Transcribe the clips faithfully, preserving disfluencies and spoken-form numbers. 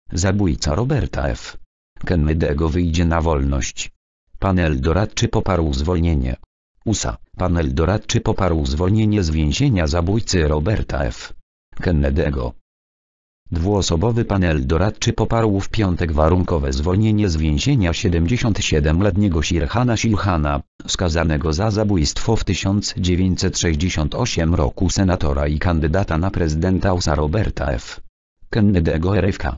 Zabójca Roberta F. Kennedy'ego wyjdzie na wolność. Panel doradczy poparł zwolnienie. U S A. Panel doradczy poparł zwolnienie z więzienia zabójcy Roberta F. Kennedy'ego. Dwuosobowy panel doradczy poparł w piątek warunkowe zwolnienie z więzienia siedemdziesięciosiemletniego Sirhana Sirhana, skazanego za zabójstwo w tysiąc dziewięćset sześćdziesiątym ósmym roku senatora i kandydata na prezydenta U S A Roberta F. Kennedy'ego R F K.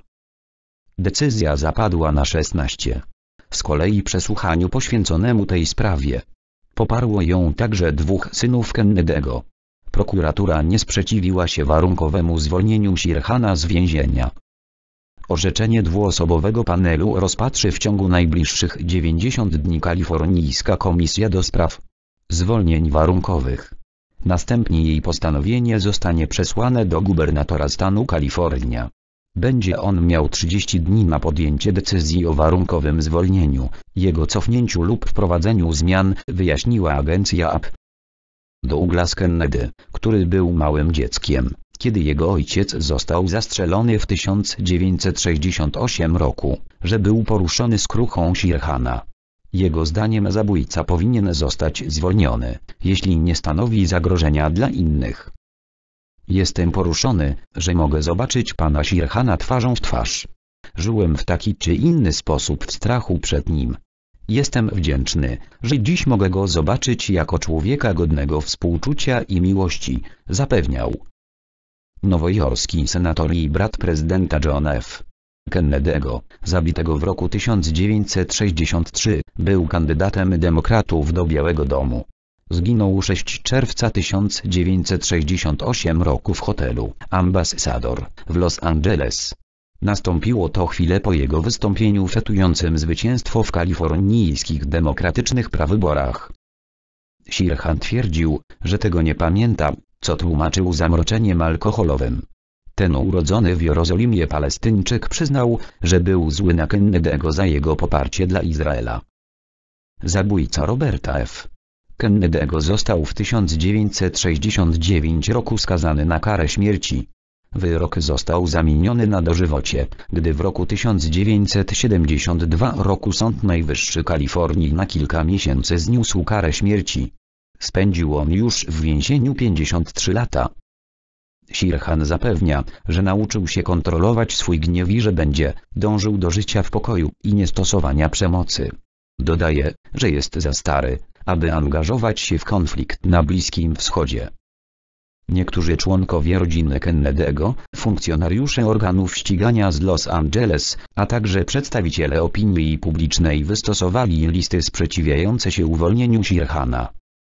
Decyzja zapadła na szesnaście. Z kolei przesłuchaniu poświęconemu tej sprawie. Poparło ją także dwóch synów Kennedy'ego. Prokuratura nie sprzeciwiła się warunkowemu zwolnieniu Sirhana z więzienia. Orzeczenie dwuosobowego panelu rozpatrzy w ciągu najbliższych dziewięćdziesięciu dni Kalifornijska Komisja do Spraw Zwolnień Warunkowych. Następnie jej postanowienie zostanie przesłane do gubernatora stanu Kalifornia. Będzie on miał trzydzieści dni na podjęcie decyzji o warunkowym zwolnieniu, jego cofnięciu lub wprowadzeniu zmian, wyjaśniła agencja A P. Douglas Kennedy, który był małym dzieckiem, kiedy jego ojciec został zastrzelony w tysiąc dziewięćset sześćdziesiątym ósmym roku, że był poruszony skruchą Sirhana. Jego zdaniem zabójca powinien zostać zwolniony, jeśli nie stanowi zagrożenia dla innych. Jestem poruszony, że mogę zobaczyć pana Sirhana twarzą w twarz. Żyłem w taki czy inny sposób w strachu przed nim. Jestem wdzięczny, że dziś mogę go zobaczyć jako człowieka godnego współczucia i miłości, zapewniał. Nowojorski senator i brat prezydenta Johna F. Kennedy'ego, zabitego w roku tysiąc dziewięćset sześćdziesiątym trzecim, był kandydatem demokratów do Białego Domu. Zginął szóstego czerwca tysiąc dziewięćset sześćdziesiątego ósmego roku w hotelu Ambassador w Los Angeles. Nastąpiło to chwilę po jego wystąpieniu fetującym zwycięstwo w kalifornijskich demokratycznych prawyborach. Sirhan twierdził, że tego nie pamięta, co tłumaczył zamroczeniem alkoholowym. Ten urodzony w Jerozolimie Palestyńczyk przyznał, że był zły na Kennedy'ego za jego poparcie dla Izraela. Zabójca Roberta F. Kennedy'ego został w tysiąc dziewięćset sześćdziesiątym dziewiątym roku skazany na karę śmierci. Wyrok został zamieniony na dożywocie, gdy w roku tysiąc dziewięćset siedemdziesiątym drugim roku Sąd Najwyższy Kalifornii na kilka miesięcy zniósł karę śmierci. Spędził on już w więzieniu pięćdziesiąt trzy lata. Sirhan zapewnia, że nauczył się kontrolować swój gniew i że będzie dążył do życia w pokoju i niestosowania przemocy. Dodaje, że jest za stary, aby angażować się w konflikt na Bliskim Wschodzie. Niektórzy członkowie rodziny Kennedy'ego, funkcjonariusze organów ścigania z Los Angeles, a także przedstawiciele opinii publicznej wystosowali listy sprzeciwiające się uwolnieniu Sirhana.